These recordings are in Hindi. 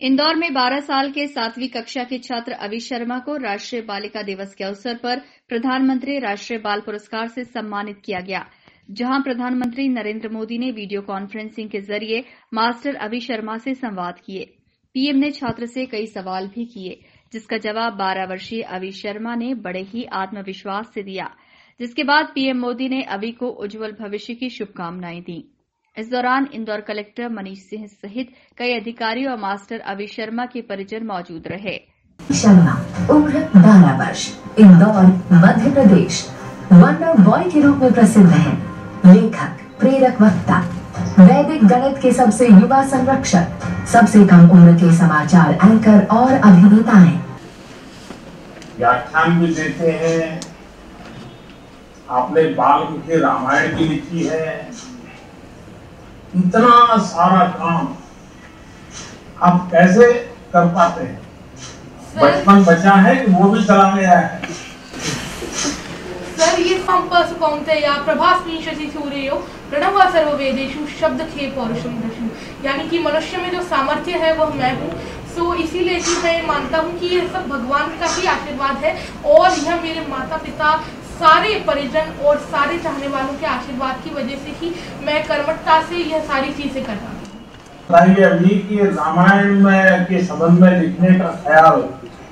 इंदौर में 12 साल के 7वीं कक्षा के छात्र अवि शर्मा को राष्ट्रीय बालिका दिवस के अवसर पर प्रधानमंत्री राष्ट्रीय बाल पुरस्कार से सम्मानित किया गया, जहां प्रधानमंत्री नरेंद्र मोदी ने वीडियो कॉन्फ्रेंसिंग के जरिए मास्टर अवि शर्मा से संवाद किए। पीएम ने छात्र से कई सवाल भी किए, जिसका जवाब 12 वर्षीय अवि शर्मा ने बड़े ही आत्मविश्वास से दिया, जिसके बाद पीएम मोदी ने अवि को उज्जवल भविष्य की शुभकामनाएं दी। इस दौरान इंदौर कलेक्टर मनीष सिंह सहित कई अधिकारी और मास्टर अवि शर्मा के परिजन मौजूद रहे। शर्मा उम्र 12 वर्ष, इंदौर मध्य प्रदेश, वंडर बॉय के रूप में प्रसिद्ध हैं। लेखक, प्रेरक वक्ता, वैदिक गणित के सबसे युवा संरक्षक, सबसे कम उम्र के समाचार एंकर और अभिनेता हैं। व्याख्यान भी देते हैं, आपने वाल्मीकि रामायण भी लिखी है। इतना सारा काम आप कैसे कर पाते हैं? बचपन बचा है कि वो भी चला गया है? सर, ये संपर्क कौन्तेय प्रभास्मिंशति सूर्यो प्रणव सर्ववेदेषु शब्दखे पौरुषम दशु, यानी कि मनुष्य में जो सामर्थ्य है वह मैं हूँ। सो इसीलिए ही मैं मानता हूँ कि ये सब भगवान का ही आशीर्वाद है और यह मेरे माता पिता, सारे परिजन और सारे चाहने वालों के आशीर्वाद की वजह से ही मैं कर्मठता से यह सारी चीजें कर रहा हूँ। बताइए अभी कि रामायण में के संबंध में लिखने का ख्याल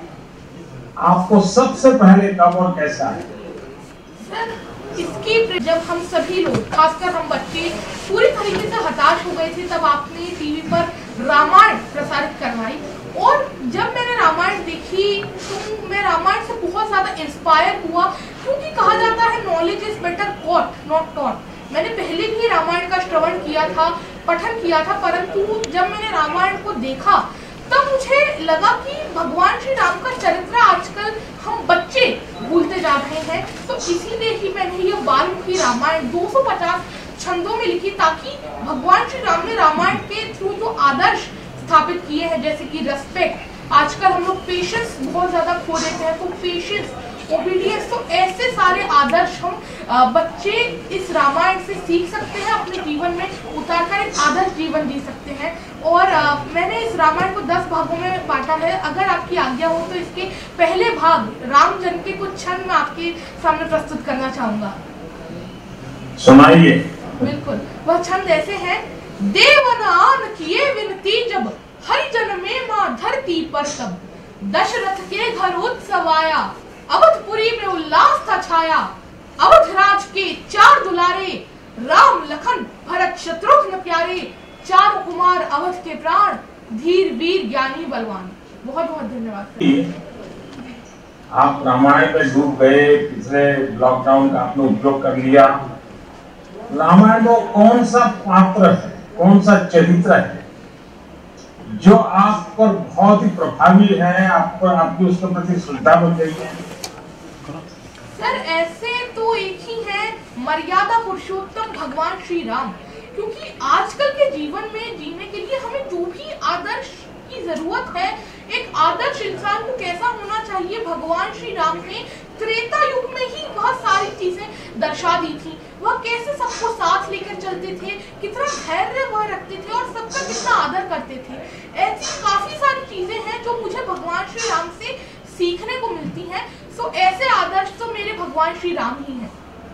आपको सबसे पहले कब और कैसा है? सर, इसकी जब हम सभी लोग, खासकर हम बच्चे, पूरी तरीके से हताश हो गए थे, तब आपने टीवी पर रामायण प्रसारित करवाई और जब मैंने रामायण देखी तो मैं रामायण से बहुत ज्यादा इंस्पायर हुआ, क्योंकि कहा जाता है knowledge is better caught not taught. मैंने पहले भी रामायण का श्रवण किया था, पठन किया था, परंतु जब मैंने रामायण को देखा तब मुझे लगा कि भगवान श्री राम का चरित्र आजकल हम बच्चे भूलते जा रहे हैं। तो इसीलिए ही मैंने ये वाल्मीकि रामायण 250 छंदों में लिखी, ताकि भगवान श्री राम ने रामायण के थ्रू जो आदर्श स्थापित किए हैं, जैसे कि रेस्पेक्ट, आजकल हम लोग पेशेंस बहुत ज्यादा खो देते हैं, तो पेशेंस, ओबीडियंस, तो ऐसे सारे आदर्श हम बच्चे इस रामायण से सीख सकते हैं, अपने जीवन में उतारकर एक आदर्श जीवन जी सकते हैं। और मैंने इस रामायण को 10 भागों में बांटा है। अगर आपकी आज्ञा हो तो इसके पहले भाग राम जन्म के कुछ क्षण में आपके सामने प्रस्तुत करना चाहूंगा। सुनाइए। बिल्कुल, वह छंद ऐसे हैं। देवन आन किए विनती जब, हरि जन में मां धरती पर तब, दशरथ के घर उत्सव आया, अवधपुरी में उल्लास था छाया, अवध राज के 4 दुलारे, राम लखन भरत शत्रुघ्न प्यारे, 4 कुमार अवध के प्राण, धीर वीर ज्ञानी बलवान। बहुत बहुत धन्यवाद। आप रामायण में डूब गए, पिछले लॉकडाउन का आपने उपयोग कर लिया। रामायण में कौन सा पात्र है, कौन सा चरित्र है जो आप पर बहुत ही प्रभावी है, आपको आपकी उसके प्रति श्रद्धा बढ़ गई है? सर, ऐसे तो एक ही है, मर्यादा पुरुषोत्तम भगवान श्री राम, क्योंकि आजकल के जीवन में जीने के लिए हमें जो भी आदर्श की जरूरत है, एक आदर्श इंसान को कैसा होना चाहिए, भगवान श्री राम ने त्रेता युग में ही वह सारी चीजें दर्शा दी थी। वह कैसे सबको साथ लेकर चलते थे, कितना धैर्य वह रखते थे और सबका कितना आदर करते थे। ऐसी काफी सारी चीजें हैं जो मुझे भगवान श्री राम से सीखने को मिलती हैं। सो ऐसे आदर्श तो मेरे भगवान श्री राम ही हैं।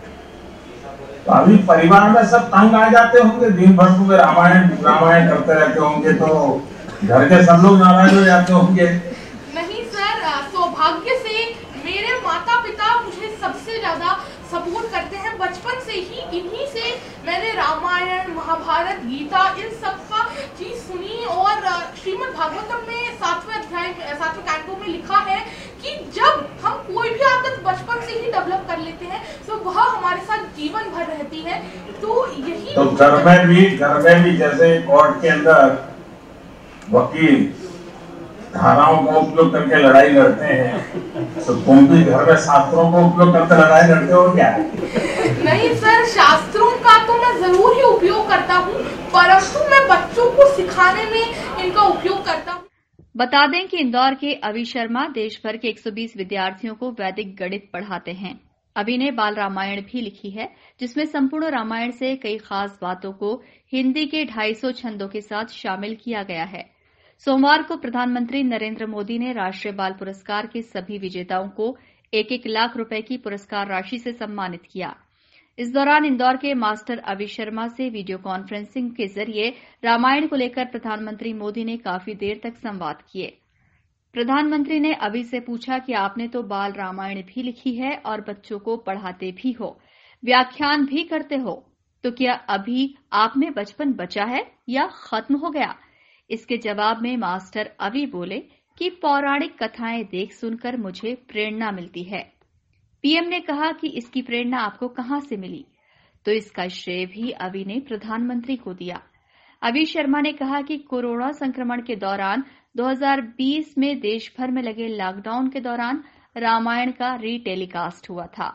तो अभी परिवार में सब तंग आ जाते होंगे, दिन भर में रामायण करते रहते होंगे, तो घर के सब लोग नाराज हो जाते होंगे? नहीं सर, सौभाग्य से मेरे माता पिता मुझे सबसे ज्यादा सपोर्ट करते हैं। बचपन से ही इन्हीं से मैंने रामायण, महाभारत, गीता, इन सब का चीज सुनी और श्रीमद् भागवतम में 7वें अध्याय 7वें कैंटो में लिखा है कि जब हम कोई भी आदत बचपन से ही डेवलप कर लेते हैं तो वह हमारे साथ जीवन भर रहती है। तो यही तो घर में भी जैसे कोर्ट के अंदर वकील धाराओं का उपयोग करके लड़ाई लड़ते हैं, तो तुम भी घर में शास्त्रों का उपयोग करके लड़ाई लड़ते हो क्या? नहीं सर, शास्त्रों का तो मैं जरूर ही उपयोग करता हूँ, परंतु मैं बच्चों को सिखाने में इनका उपयोग करता हूँ। बता दें कि इंदौर के अवि शर्मा देश भर के 120 विद्यार्थियों को वैदिक गणित पढ़ाते हैं। अवि ने बाल रामायण भी लिखी है, जिसमें संपूर्ण रामायण से कई खास बातों को हिंदी के 250 छंदों के साथ शामिल किया गया है। सोमवार को प्रधानमंत्री नरेंद्र मोदी ने राष्ट्रीय बाल पुरस्कार के सभी विजेताओं को 1-1 लाख रुपए की पुरस्कार राशि से सम्मानित किया। इस दौरान इंदौर के मास्टर अवि शर्मा से वीडियो कॉन्फ्रेंसिंग के जरिए रामायण को लेकर प्रधानमंत्री मोदी ने काफी देर तक संवाद किए। प्रधानमंत्री ने अवि से पूछा कि आपने तो बाल रामायण भी लिखी है और बच्चों को पढ़ाते भी हो, व्याख्यान भी करते हो, तो क्या अभी आप में बचपन बचा है या खत्म हो गया? इसके जवाब में मास्टर अवि बोले कि पौराणिक कथाएं देख सुनकर मुझे प्रेरणा मिलती है। पीएम ने कहा कि इसकी प्रेरणा आपको कहां से मिली, तो इसका श्रेय भी अवि ने प्रधानमंत्री को दिया। अवि शर्मा ने कहा कि कोरोना संक्रमण के दौरान 2020 में देश भर में लगे लॉकडाउन के दौरान रामायण का रीटेलीकास्ट हुआ था,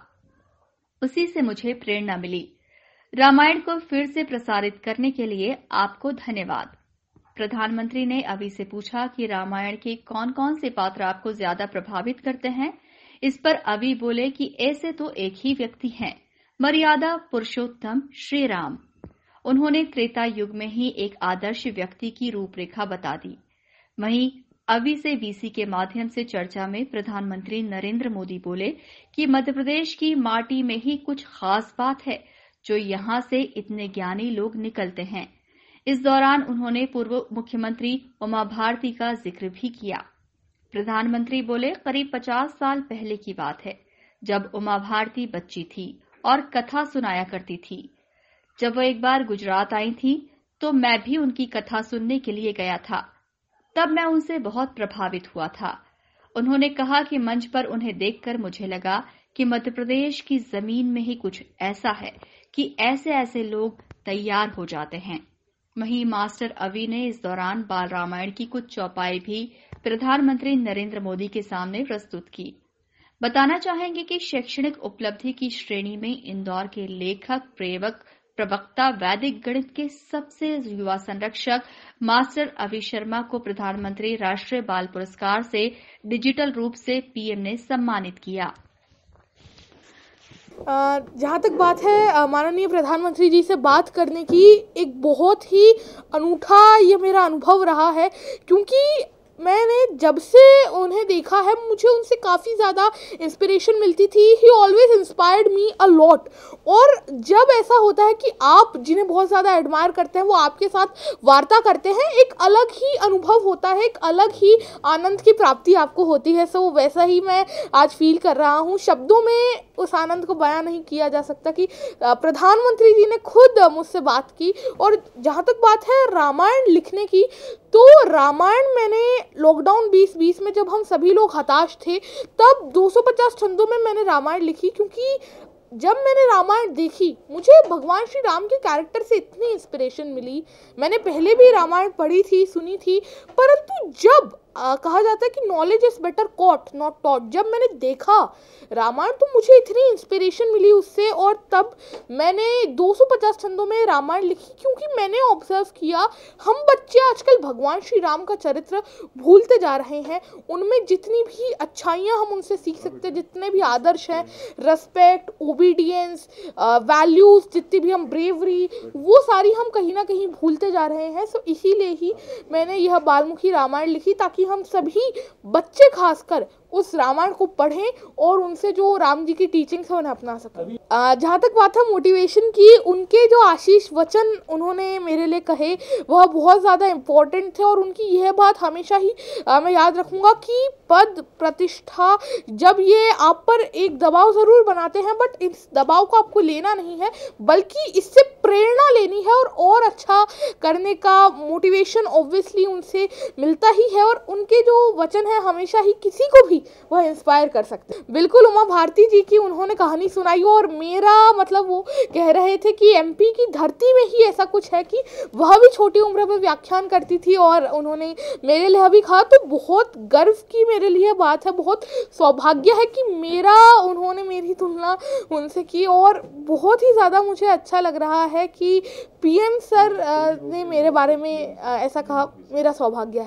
उसी से मुझे प्रेरणा मिली। रामायण को फिर से प्रसारित करने के लिए आपको धन्यवाद। प्रधानमंत्री ने अवि से पूछा कि रामायण के कौन कौन से पात्र आपको ज्यादा प्रभावित करते हैं। इस पर अवि बोले कि ऐसे तो एक ही व्यक्ति हैं, मर्यादा पुरुषोत्तम श्री राम। उन्होंने त्रेता युग में ही एक आदर्श व्यक्ति की रूपरेखा बता दी। वहीं अवि से वीसी के माध्यम से चर्चा में प्रधानमंत्री नरेंद्र मोदी बोले कि मध्य प्रदेश की माटी में ही कुछ खास बात है जो यहां से इतने ज्ञानी लोग निकलते हैं। इस दौरान उन्होंने पूर्व मुख्यमंत्री उमा भारती का जिक्र भी किया। प्रधानमंत्री बोले, करीब 50 साल पहले की बात है जब उमा भारती बच्ची थी और कथा सुनाया करती थी। जब वो एक बार गुजरात आई थी तो मैं भी उनकी कथा सुनने के लिए गया था। तब मैं उनसे बहुत प्रभावित हुआ था। उन्होंने कहा कि मंच पर उन्हें देखकर मुझे लगा कि मध्य प्रदेश की जमीन में ही कुछ ऐसा है कि ऐसे ऐसे लोग तैयार हो जाते हैं। वहीं मास्टर अवि ने इस दौरान बाल रामायण की कुछ चौपाई भी प्रधानमंत्री नरेंद्र मोदी के सामने प्रस्तुत की। बताना चाहेंगे कि शैक्षणिक उपलब्धि की श्रेणी में इंदौर के लेखक, प्रवक्ता, वैदिक गणित के सबसे युवा संरक्षक मास्टर अवि शर्मा को प्रधानमंत्री राष्ट्रीय बाल पुरस्कार से डिजिटल रूप से पीएम ने सम्मानित किया। जहाँ तक बात है माननीय प्रधानमंत्री जी से बात करने की, एक बहुत ही अनूठा ये मेरा अनुभव रहा है, क्योंकि मैंने जब से उन्हें देखा है मुझे उनसे काफ़ी ज़्यादा इंस्पिरेशन मिलती थी। He always inspired me a lot. और जब ऐसा होता है कि आप जिन्हें बहुत ज़्यादा एडमायर करते हैं वो आपके साथ वार्ता करते हैं, एक अलग ही अनुभव होता है, एक अलग ही आनंद की प्राप्ति आपको होती है। सो वैसा ही मैं आज फील कर रहा हूँ। शब्दों में उस आनंद को बयां नहीं किया जा सकता कि प्रधानमंत्री जी ने खुद मुझसे बात की। और जहाँ तक बात है रामायण लिखने की, तो रामायण मैंने लॉकडाउन 2020 में जब हम सभी लोग हताश थे तब 250 छंदों में मैंने रामायण लिखी, क्योंकि जब मैंने रामायण देखी मुझे भगवान श्री राम के कैरेक्टर से इतनी इंस्पिरेशन मिली। मैंने पहले भी रामायण पढ़ी थी, सुनी थी, परंतु जब कहा जाता है कि knowledge is better caught not taught, जब मैंने देखा रामायण तो मुझे इतनी इंस्पिरेशन मिली उससे। और तब मैंने 250 छंदों में रामायण लिखी, क्योंकि मैंने ऑब्जर्व किया हम बच्चे आजकल भगवान श्री राम का चरित्र भूलते जा रहे हैं। उनमें जितनी भी अच्छाइयाँ हम उनसे सीख सकते हैं, जितने भी आदर्श हैं, रेस्पेक्ट, ओबीडियंस, वैल्यूज़, जितनी भी हम ब्रेवरी, वो सारी हम कहीं ना कहीं भूलते जा रहे हैं। सो इसीलिए ही मैंने यह बालमुखी रामायण लिखी, ताकि हम सभी बच्चे खासकर उस रामायण को पढ़ें और उनसे जो राम जी की टीचिंग्स है उन्हें अपना सकें। जहाँ तक बात है मोटिवेशन की, उनके जो आशीष वचन उन्होंने मेरे लिए कहे वह बहुत ज़्यादा इम्पोर्टेंट थे। और उनकी यह बात हमेशा ही मैं याद रखूँगा कि पद प्रतिष्ठा, जब ये आप पर एक दबाव ज़रूर बनाते हैं, बट इस दबाव को आपको लेना नहीं है, बल्कि इससे प्रेरणा लेनी है और अच्छा करने का मोटिवेशन ऑब्वियसली उनसे मिलता ही है। और उनके जो वचन है हमेशा ही किसी को भी वह इंस्पायर कर सकते हैं। बिल्कुल उमा भारती जी की उन्होंने कहानी सुनाई और मेरा मतलब वो कह रहे थे कि एमपी की धरती में ही ऐसा कुछ है कि वह भी छोटी उम्र में व्याख्यान करती थी और उन्होंने मेरे लिए भी कहा। तो बहुत गर्व की मेरे लिए बात है, बहुत सौभाग्य है कि उन्होंने मेरी तुलना उनसे की। और बहुत ही ज़्यादा मुझे अच्छा लग रहा है कि पीएम सर ने मेरे बारे में ऐसा कहा, मेरा सौभाग्य है।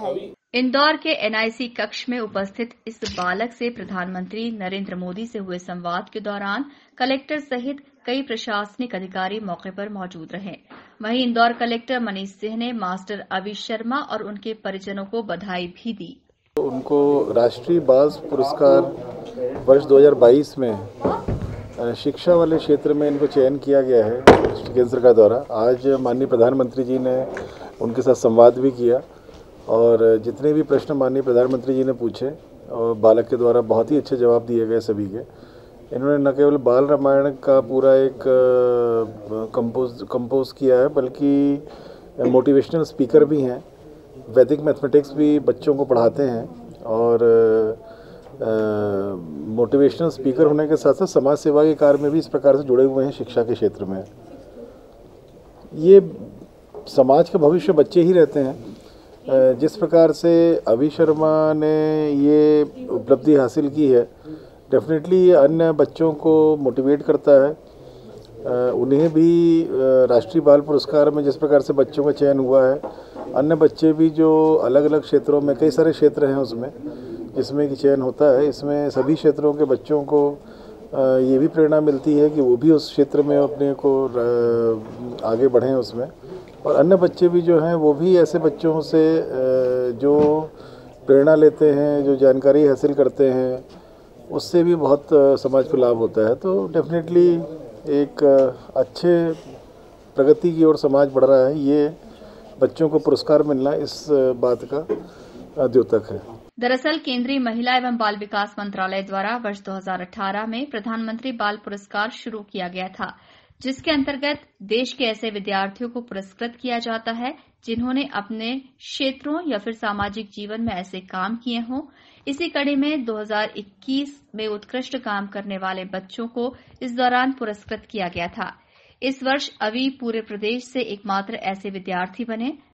इंदौर के एनआईसी कक्ष में उपस्थित इस बालक से प्रधानमंत्री नरेंद्र मोदी से हुए संवाद के दौरान कलेक्टर सहित कई प्रशासनिक अधिकारी मौके पर मौजूद रहे। वहीं इंदौर कलेक्टर मनीष सिंह ने मास्टर अवि शर्मा और उनके परिजनों को बधाई भी दी। उनको राष्ट्रीय बाल पुरस्कार वर्ष 2022 में शिक्षा वाले क्षेत्र में इनको चयन किया गया है केंद्र सरकार द्वारा। आज माननीय प्रधानमंत्री जी ने उनके साथ संवाद भी किया और जितने भी प्रश्न माननीय प्रधानमंत्री जी ने पूछे और बालक के द्वारा बहुत ही अच्छे जवाब दिए गए सभी के। इन्होंने न केवल बाल रामायण का पूरा एक कंपोज किया है बल्कि मोटिवेशनल स्पीकर भी हैं, वैदिक मैथमेटिक्स भी बच्चों को पढ़ाते हैं और मोटिवेशनल स्पीकर होने के साथ साथ समाज सेवा के कार्य में भी इस प्रकार से जुड़े हुए हैं शिक्षा के क्षेत्र में। ये समाज का भविष्य बच्चे ही रहते हैं। जिस प्रकार से अवि शर्मा ने ये उपलब्धि हासिल की है, डेफिनेटली अन्य बच्चों को मोटिवेट करता है। उन्हें भी राष्ट्रीय बाल पुरस्कार में जिस प्रकार से बच्चों का चयन हुआ है, अन्य बच्चे भी जो अलग अलग क्षेत्रों में, कई सारे क्षेत्र हैं उसमें जिसमें कि चयन होता है, इसमें सभी क्षेत्रों के बच्चों को ये भी प्रेरणा मिलती है कि वो भी उस क्षेत्र में अपने को आगे बढ़ें उसमें। और अन्य बच्चे भी जो हैं वो भी ऐसे बच्चों से जो प्रेरणा लेते हैं, जो जानकारी हासिल करते हैं, उससे भी बहुत समाज को लाभ होता है। तो डेफिनेटली एक अच्छे प्रगति की ओर समाज बढ़ रहा है। ये बच्चों को पुरस्कार मिलना इस बात का द्योतक है। दरअसल केंद्रीय महिला एवं बाल विकास मंत्रालय द्वारा वर्ष 2018 में प्रधानमंत्री बाल पुरस्कार शुरू किया गया था, जिसके अंतर्गत देश के ऐसे विद्यार्थियों को पुरस्कृत किया जाता है जिन्होंने अपने क्षेत्रों या फिर सामाजिक जीवन में ऐसे काम किए हों। इसी कड़ी में 2021 में उत्कृष्ट काम करने वाले बच्चों को इस दौरान पुरस्कृत किया गया था। इस वर्ष अवि पूरे प्रदेश से एकमात्र ऐसे विद्यार्थी बने